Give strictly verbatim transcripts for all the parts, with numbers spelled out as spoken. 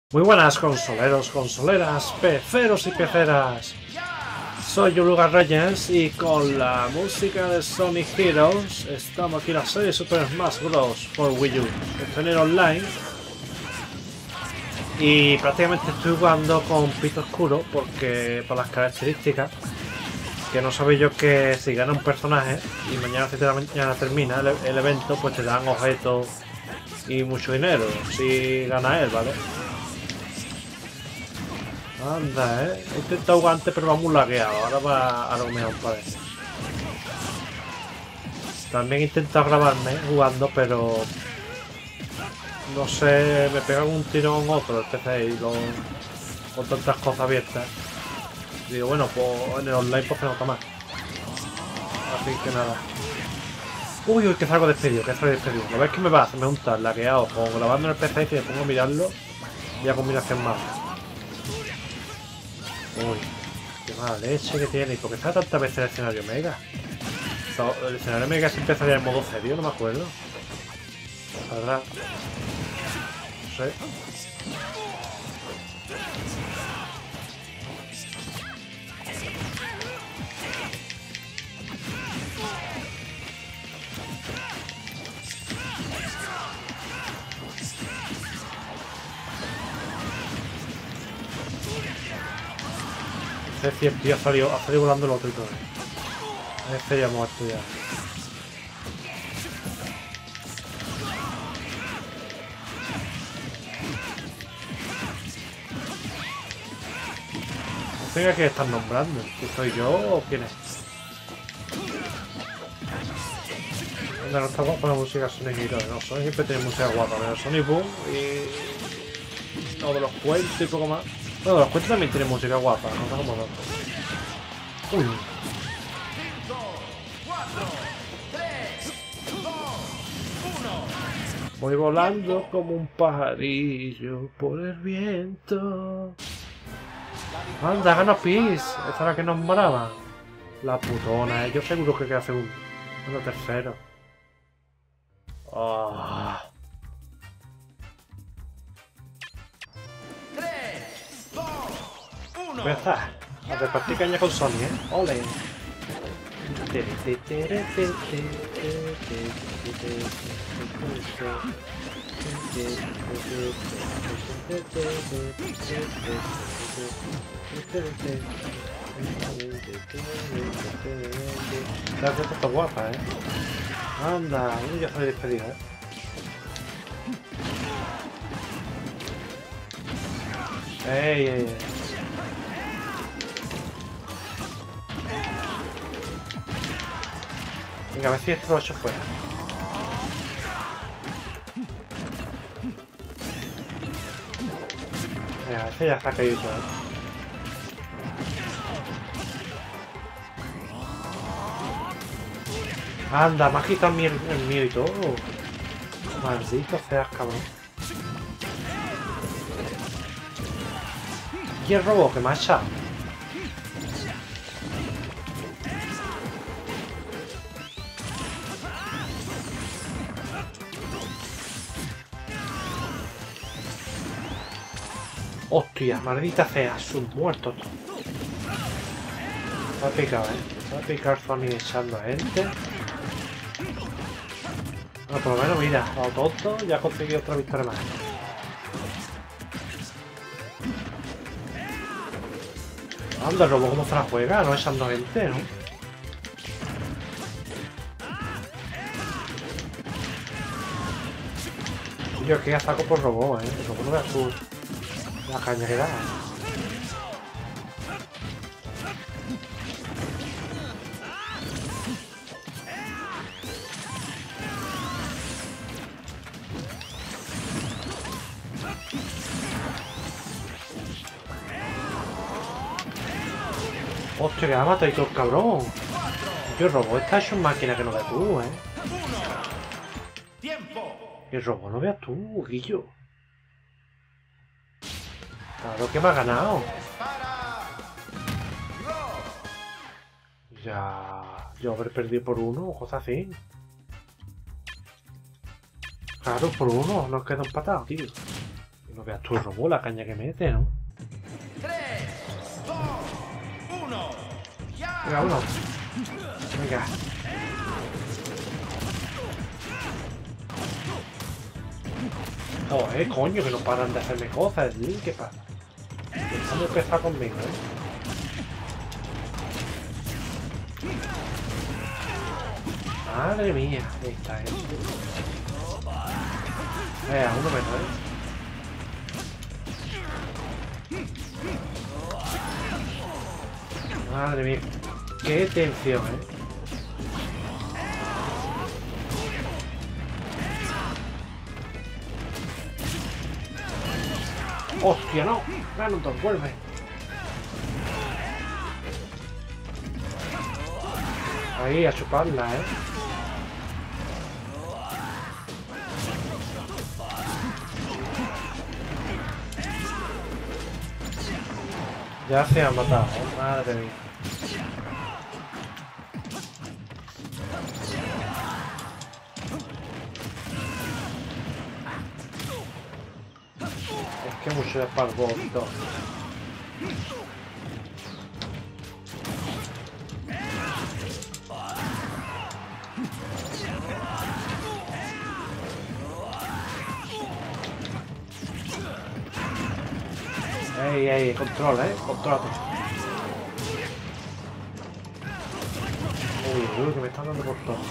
Muy buenas consoleros, consoleras, peceros y peceras. Soy Yulugar Reyes y con la música de Sonic Heroes estamos aquí en la serie Super Smash Bros. Por Wii U. Estoy en el online y prácticamente estoy jugando con pito oscuro porque por las características que no sabéis yo que si gana un personaje y mañana, mañana termina el, el evento, pues te dan objetos y mucho dinero si gana él, ¿vale? Anda, eh. He intentado jugar antes pero va muy lagueado. Ahora va a lo mejor parece. También he intentado grabarme jugando, pero no sé, me pega un tirón otro el P C y lo, con tantas cosas abiertas. Digo, bueno, pues en el online pues se nota más. Así que nada. Uy, uy, que salgo despedido, que salgo despedido. ¿Lo ves que me va? Se me junta lagueado con grabando en el P C y si me pongo a mirarlo, voy a combinación más. Uy, qué mala leche que tiene. ¿Y por qué está tantas veces el escenario Mega? El escenario Mega siempre salía en modo serio, no me acuerdo. Saldrá. No sé. Este tío ha salido, ha salido volando el otro y todo. Este ya ha muerto ya. No sé a qué están nombrando. ¿Si soy yo o quién es? Venga, no está guapa la música Sonic Heroes. No, Sonic siempre tiene música guapa, pero Sonic Boom y... no, de los cuentos y poco más. Bueno, de los cuentos también tiene música guapa, no está como tanto. Uy. Voy volando como un pajarillo por el viento. Anda, gana Peace. Esa es la que nos moraba. La putona, eh. Yo seguro que queda segundo. Bueno, tercero. Oh. Ya está. A repartir caña con Sony, eh. Ole. La cosa está guapa, eh. Anda, ya estoy despedido, eh. Ey, ey, ey. Venga, a ver si esto lo he hecho fuera. Venga, ese ya está caído, ¿eh? Anda, me ha quitado el, el mío y todo. Maldito seas, cabrón. ¿Y el robot que me ha echado? Hostia, maldita sea, son muertos todos. Se ha picado, eh. Se ha picado Sony echando a gente. Bueno, por lo menos, mira, a lo tonto ya ha conseguido otra victoria más. Anda, el robot cómo se la juega, no echando gente, ¿no? Yo es que ya saco por robot, eh. El robot no veas tú la caña que da. Hostia, que ha matado y todo el cabrón. Yo el robot está hecho en máquina que no veas tú, eh. El robot no veas tú, Guillo. Claro que me ha ganado. Ya... Yo haber perdido por uno o cosas así. Claro, por uno, nos queda empatado, tío. No veas tú el robot, la caña que mete, ¿no? tres, dos, uno, ya. Venga, uno. Venga. Joder, coño, que no paran de hacerme cosas, Link, ¿qué pasa? Está muy pesado conmigo, ¿eh? Madre mía, ahí está, ¿eh? Venga, uno menos, ¿eh? Madre mía, qué tensión, ¿eh? ¡Hostia, no! ¡Ganondorf, vuelve! Ahí, a chuparla, ¿eh? Ya se ha matado, ¿eh? Madre mía. Es que mucho de parvito. Ey, ey, controla, eh, contrólate. Uy, uy, que me están dando por todo.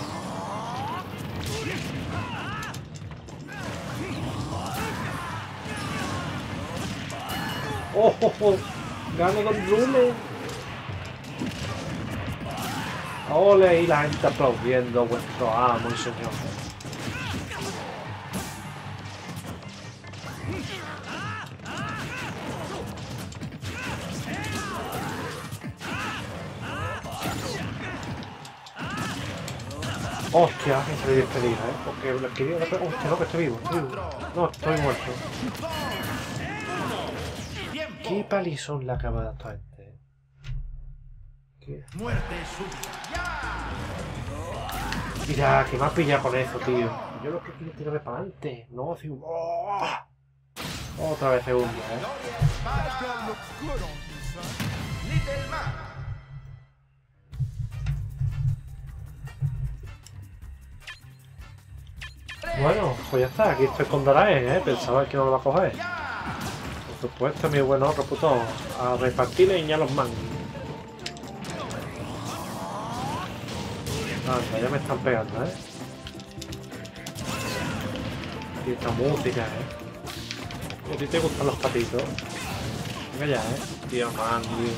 ¡Oh, oh, oh! ¡Gano con Rune! ¡Ole! Y la gente aplaudiendo a vuestro amo y señor. Hostia, que se despedida, eh. Porque lo quería. Hostia, no, que estoy vivo, estoy vivo. No, estoy muerto. Qué palizón le acaba de dar a este. ¿Qué? Muerte súbita. ¡Ya! Mira, que me ha pillado con eso, tío. Yo lo que quiero es tirarme para adelante. No, hace un. ¡Oh! Otra vez segundo, eh. Little Man. Bueno, pues ya está. Aquí estoy con Doraemon, eh. Pensaba que no lo va a coger. Por supuesto, mi buen otro putón. A repartir leña a los mangos. Anda, ya me están pegando, eh. Y esta música, eh. ¿A ti te gustan los patitos? Venga ya, eh. Tío, man, tío.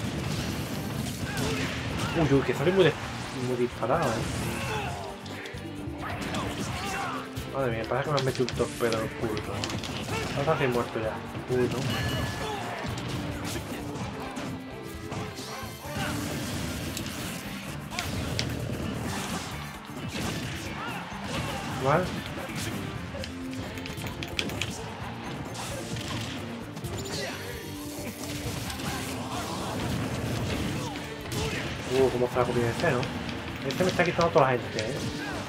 Uy, uy, que sale muy, muy disparado, eh. Madre mía, parece que me han metido un torpedo en el culo. Ahora casi muerto ya. Uy, no. ¿Vale? Uh, cómo se la comida este, ¿no? Este me está quitando a toda la gente, ¿eh?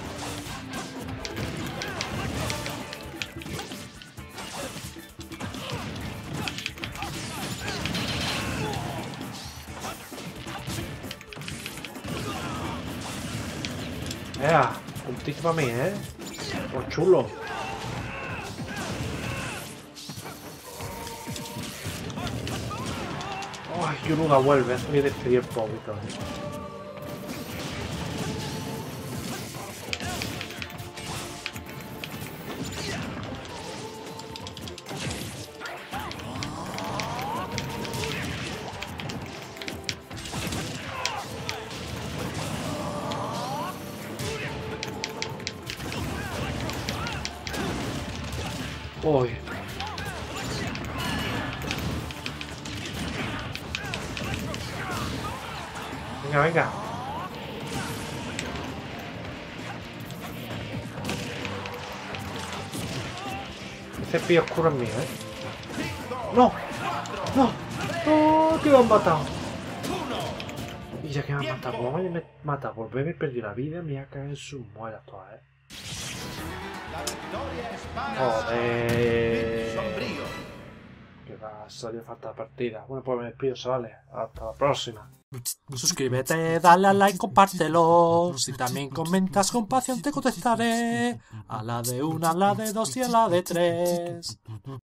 ¡Ea! Puntito para mí, ¿eh? Por chulo. ¡Ay! Yuruga vuelve. Voy a despedir el poquito, ¿eh? Uy. Venga, venga. Ese pie oscuro es mío, ¿eh? ¡No! ¡No! ¡No! ¡Que me han matado! Y ya que me han matado, como me mata por beber, perdí la vida, me voy a caer en sus muelas todas, ¿eh? victoria es para Joder. Sombrío. Que va a salir falta de partida. Bueno, pues me despido, chavales. Hasta la próxima. Suscríbete, dale al like, compártelo. Si también comentas con pasión te contestaré. A la de una, a la de dos y a la de tres.